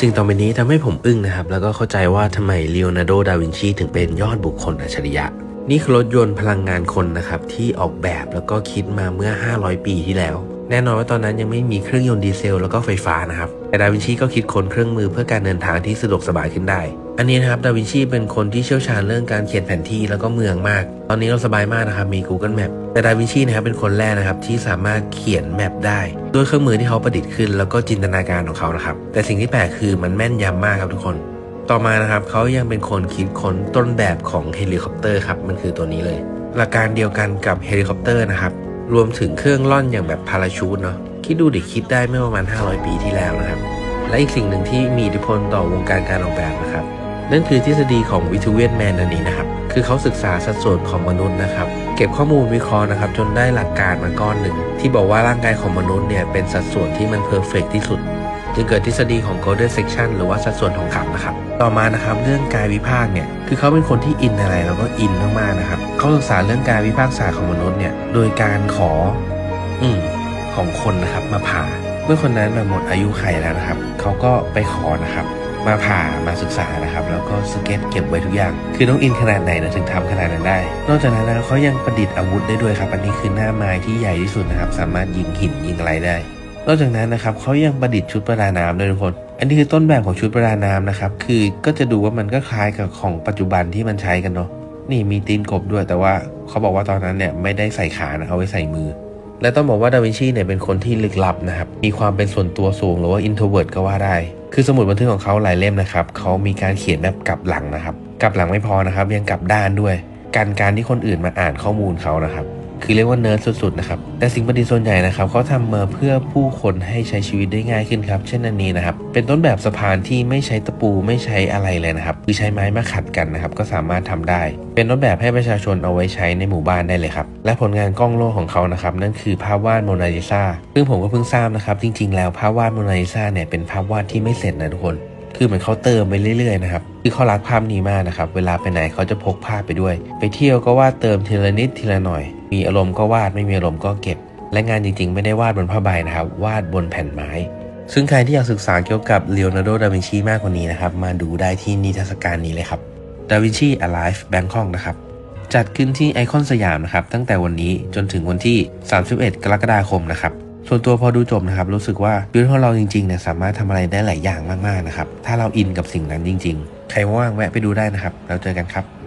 สิ่งต่อไปนี้ทำให้ผมอึ้งนะครับแล้วก็เข้าใจว่าทำไมลีโอนาร์โด ดาวินชีถึงเป็นยอดบุคคลอัจฉริยะนี่คือรถยนต์พลังงานคนนะครับที่ออกแบบแล้วก็คิดมาเมื่อ500ปีที่แล้วแน่นอนว่าตอนนั้นยังไม่มีเครื่องยนต์ดีเซลแล้วก็ไฟฟ้านะครับแต่ดาวินชีก็คิดค้นเครื่องมือเพื่อการเดินทางที่สะดวกสบายขึ้นได้อันนี้นะครับดาวินชีเป็นคนที่เชี่ยวชาญเรื่องการเขียนแผนที่แล้วก็เมืองมากตอนนี้เราสบายมากนะครับมี Google Map แต่ดาวินชีนะครับเป็นคนแรกนะครับที่สามารถเขียนแมปได้ด้วยเครื่องมือที่เขาประดิษฐ์ขึ้นแล้วก็จินตนาการของเขานะครับแต่สิ่งที่แปลกคือมันแม่นยำมากครับทุกคนต่อมานะครับเขายังเป็นคนคิดค้นต้นแบบของเฮลิคอปเตอร์ครับมันคือตัวนี้เลยหลักการเดียวกันกับเฮลิคอปเตอร์นะครับรวมถึงเครื่องล่อนอย่างแบบพาราชูทเนาะคิดดูดิคิดได้เมื่อประมาณ500ปีที่แล้วนะครับและอีกสิ่งหนึ่งที่มีอิทธิพลต่อวงการการออกแบบนะครับนั่นคือทฤษฎีของวิทูเวียนแมนนั่นเองนะครับคือเขาศึกษาสัดส่วนของมนุษย์นะครับเก็บข้อมูลวิเคราะห์นะครับจนได้หลักการมาก้อนหนึ่งที่บอกว่าร่างกายของมนุษย์เนี่ยเป็นสัดส่วนที่มันเพอร์เฟกต์ที่สุดจึงเกิดทฤษฎีของ Golden Section หรือว่าสัดส่วนทองคำนะครับต่อมานะครับเรื่องกายวิภาคเนี่ยคือเขาเป็นคนที่อินอะไรแล้วก็อินมากๆนะครับเขาศึกษาเรื่องกายวิภาคศาสตร์ของมนุษย์เนี่ยโดยการขอของคนนะครับมาผ่าเมื่อคนนั้นหมดอายุไขแล้วนะครับเขาก็ไปขอนะครับมาผ่ามาศึกษานะครับแล้วก็สเก็ตเก็บไว้ทุกอย่างคือต้องอินขนาดไหนนะถึงทำขนาดนั้นได้นอกจากนั้นแล้วเขายังประดิษฐ์อาวุธได้ด้วยครับอันนี้คือหน้าไม้ที่ใหญ่ที่สุดนะครับสามารถยิงหินยิงอะไรได้นอกจากนั้นนะครับเขายังประดิษฐ์ชุดประดาน้ำด้วยทุกคนอันนี้คือต้นแบบของชุดประดาน้ำนะครับคือก็จะดูว่ามันก็คล้ายกับของปัจจุบันที่มันใช้กันเนาะนี่มีตีนกบด้วยแต่ว่าเขาบอกว่าตอนนั้นเนี่ยไม่ได้ใส่ขานะเอาไว้ใส่มือและต้องบอกว่าดาวินชีเนี่ยเป็นคนที่ลึกลับนะครับมีความเป็นส่วนตัวสูงหรือว่า introvert ก็ว่าได้คือสมุดบันทึกของเขาหลายเล่มนะครับเขามีการเขียนแบบกลับหลังนะครับกลับหลังไม่พอนะครับยังกลับด้านด้วยการที่คนอื่นมาอ่านข้อมูลเขานะครับคือเรียกว่าเนิร์ดสุดๆนะครับแต่สิ่งประดิษฐ์ส่วนใหญ่นะครับเขาทำมาเพื่อผู้คนให้ใช้ชีวิตได้ง่ายขึ้นครับเช่นอันนี้นะครับเป็นต้นแบบสะพานที่ไม่ใช้ตะปูไม่ใช้อะไรเลยนะครับคือใช้ไม้มาขัดกันนะครับก็สามารถทำได้เป็นต้นแบบให้ประชาชนเอาไว้ใช้ในหมู่บ้านได้เลยครับและผลงานกล้องโลกของเขานะครับนั่นคือภาพวาดโมนาลิซาซึ่งผมก็เพิ่งทราบนะครับจริงๆแล้วภาพวาดโมนาลิซาเนี่ยเป็นภาพวาดที่ไม่เสร็จนะทุกคนคือเหมือนเขาเติมไปเรื่อยๆนะครับคือเขารักภาพนี้มากนะครับเวลาไปไหนเขาจะพกภาพไปด้วยไปเที่ยวก็วาดเติมทีละนิดทีละหน่อยมีอารมณ์ก็วาดไม่มีอารมณ์ก็เก็บและงานจริงๆไม่ได้วาดบนผ้าใบนะครับวาดบนแผ่นไม้ซึ่งใครที่อยากศึกษาเกี่ยวกับลีโอนาร์โด ดาวินชีมากกว่านี้นะครับมาดูได้ที่นิทรรศการนี้เลยครับดาวินชี Alive Bangkok นะครับจัดขึ้นที่ไอคอนสยามนะครับตั้งแต่วันนี้จนถึงวันที่31 กรกฎาคมนะครับส่วนตัวพอดูจบนะครับรู้สึกว่าชีวิตของเราจริงๆเนี่ยสามารถทำอะไรได้หลายอย่างมากๆนะครับถ้าเราอินกับสิ่งนั้นจริงๆใครว่างแวะไปดูได้นะครับแล้วเจอกันครับ